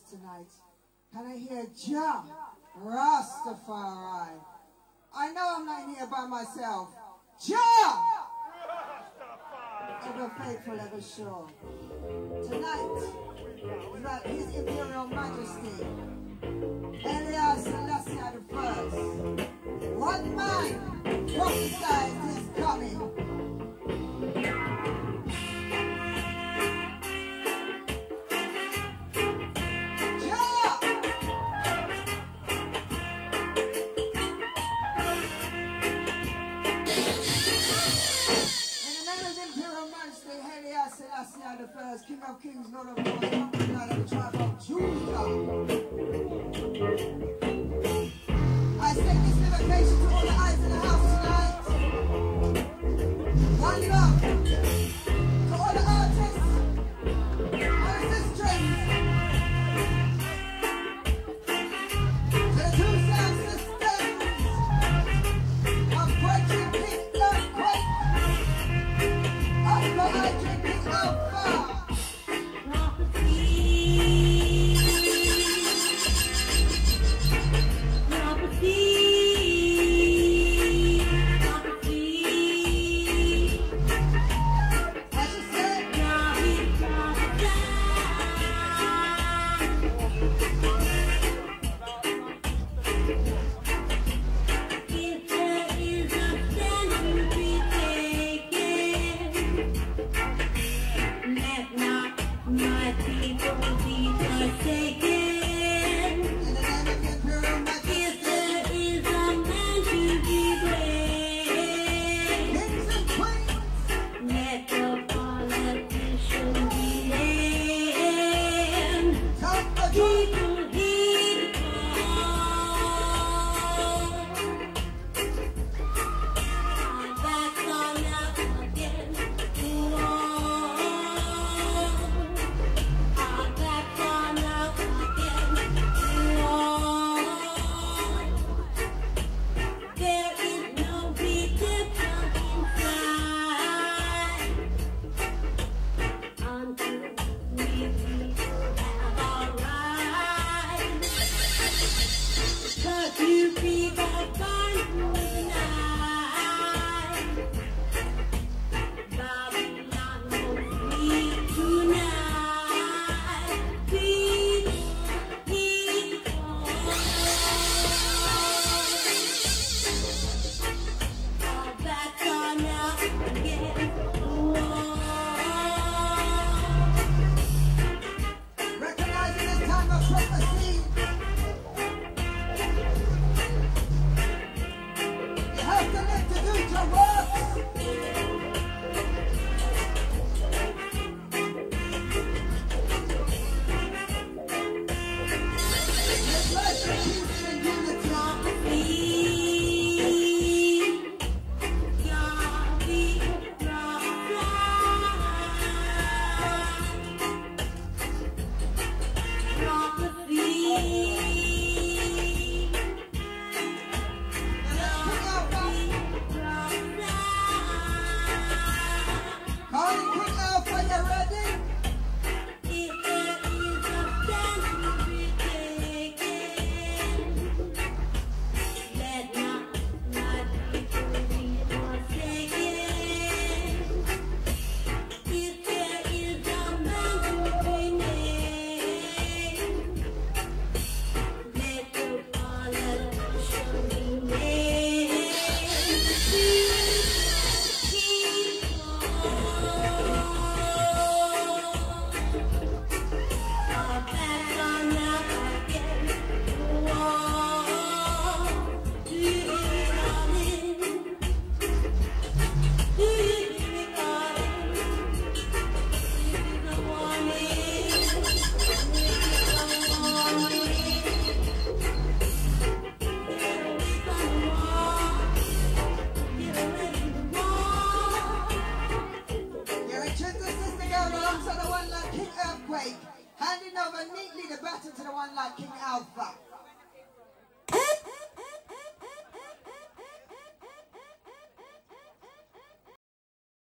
house tonight? Can I hear Jah Rastafari? I know I'm not in here by myself. Jah! Ever faithful, ever sure. Tonight is about His Imperial Majesty, h.i.m I. One man prophesied His coming. h.i.m, King of Kings, Lord of Lords, conquering out of the tribe of Judah. I send this invitation to all the eyes in the house tonight. One love to all the artists, artists' dreams, to the two sound systems of breaking King-EarthQuake, of the hydrant King Alpha. Handing over neatly the baton to the one like King Alpha.